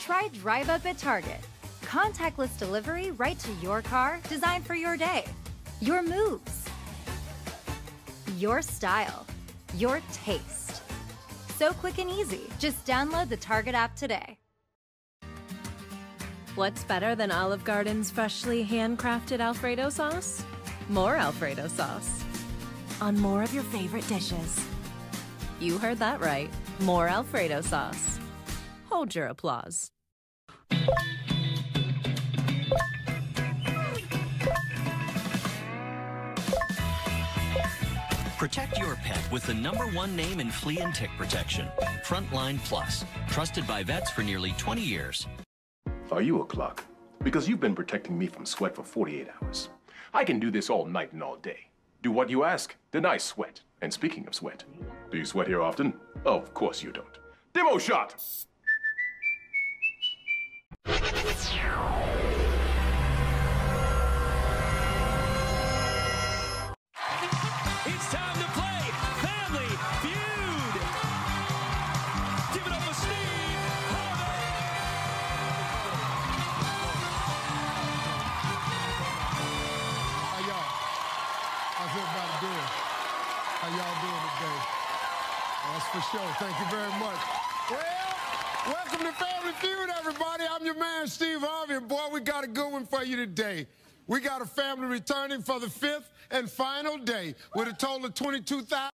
Try Drive Up at Target. Contactless delivery right to your car, designed for your day. Your moves. Your style. Your taste. So quick and easy. Just download the Target app today. What's better than Olive Garden's freshly handcrafted Alfredo sauce? More Alfredo sauce. On more of your favorite dishes. You heard that right. More Alfredo sauce. Hold your applause. Protect your pet with the #1 name in flea and tick protection, Frontline Plus, trusted by vets for nearly 20 years. Are you a clock? Because you've been protecting me from sweat for 48 hours. I can do this all night and all day. Do what you ask, deny sweat. And speaking of sweat, do you sweat here often? Oh, of course you don't. Demo shot! It's time to play Family Feud. Give it up for Steve Harvey. How y'all? How's everybody doing? How y'all doing today? That's for sure. Thank you very much. Well, welcome to Family Feud, everybody. I'm your man, Steve Harvey. And boy, we got a good one for you today. We got a family returning for the 5th and final day with a total of 22,000.